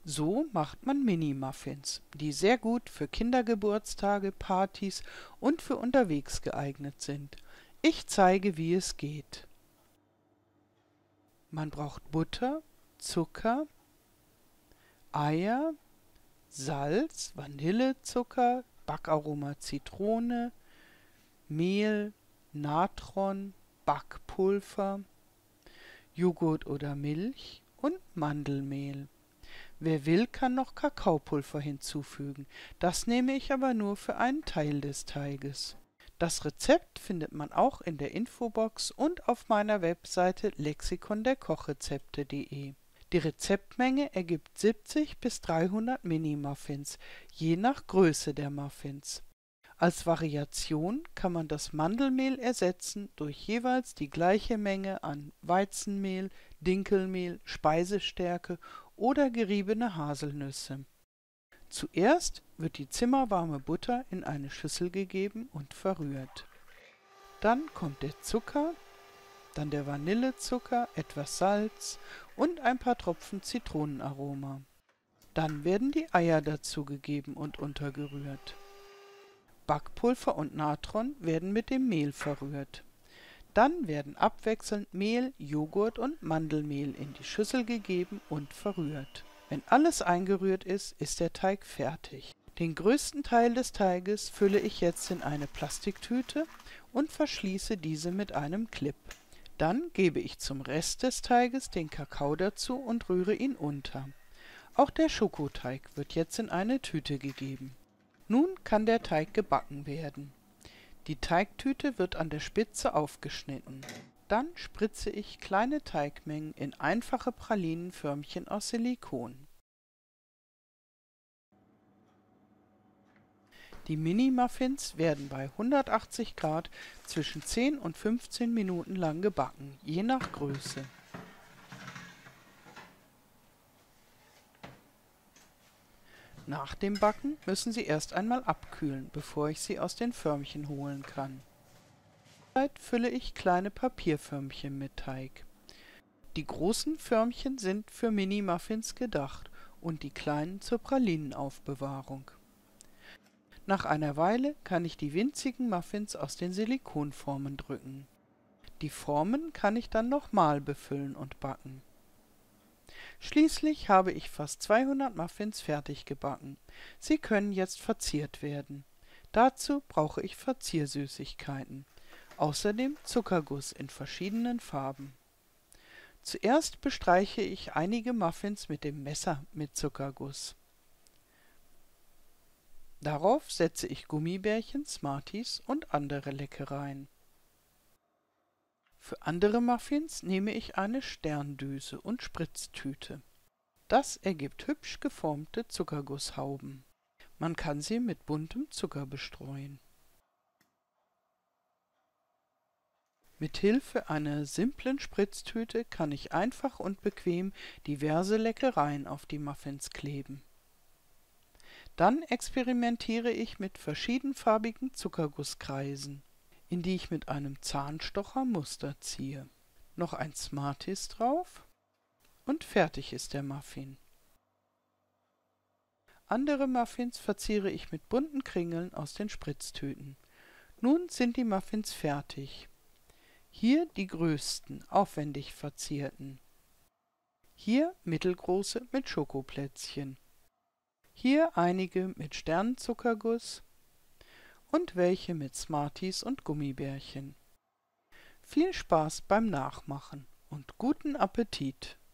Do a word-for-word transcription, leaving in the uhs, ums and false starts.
So macht man Mini-Muffins, die sehr gut für Kindergeburtstage, Partys und für unterwegs geeignet sind. Ich zeige, wie es geht. Man braucht Butter, Zucker, Eier, Salz, Vanillezucker, Backaroma Zitrone, Mehl, Natron, Backpulver, Joghurt oder Milch und Mandelmehl. Wer will, kann noch Kakaopulver hinzufügen. Das nehme ich aber nur für einen Teil des Teiges. Das Rezept findet man auch in der Infobox und auf meiner Webseite lexikon der kochrezepte punkt de. Die Rezeptmenge ergibt siebzig bis dreihundert Mini-Muffins, je nach Größe der Muffins. Als Variation kann man das Mandelmehl ersetzen durch jeweils die gleiche Menge an Weizenmehl, Dinkelmehl, Speisestärke oder geriebene Haselnüsse. Zuerst wird die zimmerwarme Butter in eine Schüssel gegeben und verrührt. Dann kommt der Zucker, dann der Vanillezucker, etwas Salz und ein paar Tropfen Zitronenaroma. Dann werden die Eier dazugegeben und untergerührt. Backpulver und Natron werden mit dem Mehl verrührt. Dann werden abwechselnd Mehl, Joghurt und Mandelmehl in die Schüssel gegeben und verrührt. Wenn alles eingerührt ist, ist der Teig fertig. Den größten Teil des Teiges fülle ich jetzt in eine Plastiktüte und verschließe diese mit einem Clip. Dann gebe ich zum Rest des Teiges den Kakao dazu und rühre ihn unter. Auch der Schokoteig wird jetzt in eine Tüte gegeben. Nun kann der Teig gebacken werden. Die Teigtüte wird an der Spitze aufgeschnitten. Dann spritze ich kleine Teigmengen in einfache Pralinenförmchen aus Silikon. Die Mini-Muffins werden bei hundertachtzig Grad zwischen zehn und fünfzehn Minuten lang gebacken, je nach Größe. Nach dem Backen müssen sie erst einmal abkühlen, bevor ich sie aus den Förmchen holen kann. Zeit fülle ich kleine Papierförmchen mit Teig. Die großen Förmchen sind für Mini-Muffins gedacht und die kleinen zur Pralinenaufbewahrung. Nach einer Weile kann ich die winzigen Muffins aus den Silikonformen drücken. Die Formen kann ich dann nochmal befüllen und backen. Schließlich habe ich fast zweihundert Muffins fertig gebacken. Sie können jetzt verziert werden. Dazu brauche ich Verziersüßigkeiten. Außerdem Zuckerguss in verschiedenen Farben. Zuerst bestreiche ich einige Muffins mit dem Messer mit Zuckerguss. Darauf setze ich Gummibärchen, Smarties und andere Leckereien. Für andere Muffins nehme ich eine Sterndüse und Spritztüte. Das ergibt hübsch geformte Zuckergusshauben. Man kann sie mit buntem Zucker bestreuen. Mit Hilfe einer simplen Spritztüte kann ich einfach und bequem diverse Leckereien auf die Muffins kleben. Dann experimentiere ich mit verschiedenfarbigen Zuckergusskreisen, in die ich mit einem Zahnstocher Muster ziehe. Noch ein Smarties drauf und fertig ist der Muffin. Andere Muffins verziere ich mit bunten Kringeln aus den Spritztüten. Nun sind die Muffins fertig. Hier die größten, aufwendig verzierten. Hier mittelgroße mit Schokoplätzchen. Hier einige mit Sternenzuckerguss und welche mit Smarties und Gummibärchen. Viel Spaß beim Nachmachen und guten Appetit!